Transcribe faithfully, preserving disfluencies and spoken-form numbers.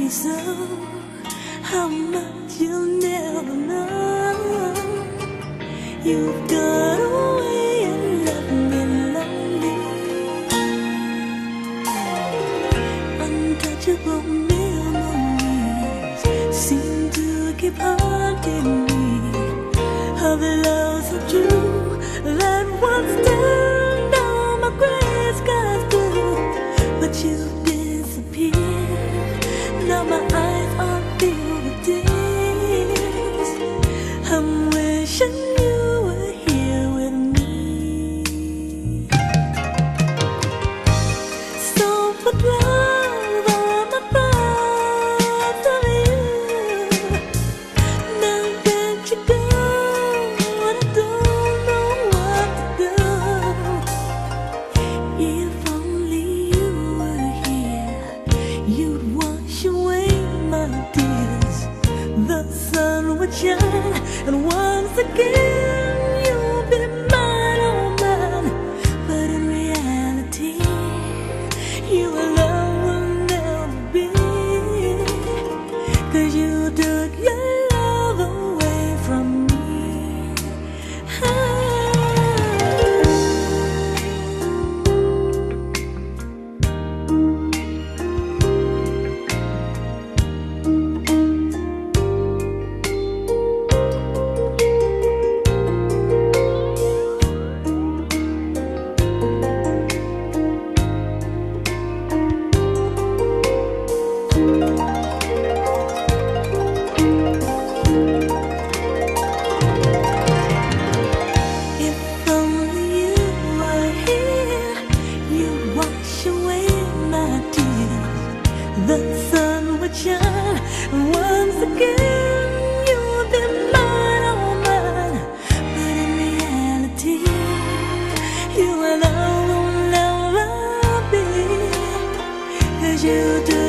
so, how much you'll never know. You've gone away and left me lonely. Untouchable memories seem to keep haunting me, of the loves of true that once turned down my gray skies blue. But you've disappeared, now my eyes are filled with tears. I'm wishing you were here with me. So put love on my thoughts of you. Now that you go, I don't know what to do. If only you were here, you'd wash away my tears. The sun would shine, and once again you'll be mine, oh mine. But in reality, you alone will never be, 'cause you took your love away from me. If only you were here, you'd wash away my tears. The sun would shine, and once again you'd be mine, oh mine. But in reality, you alone will never be, 'cause you do.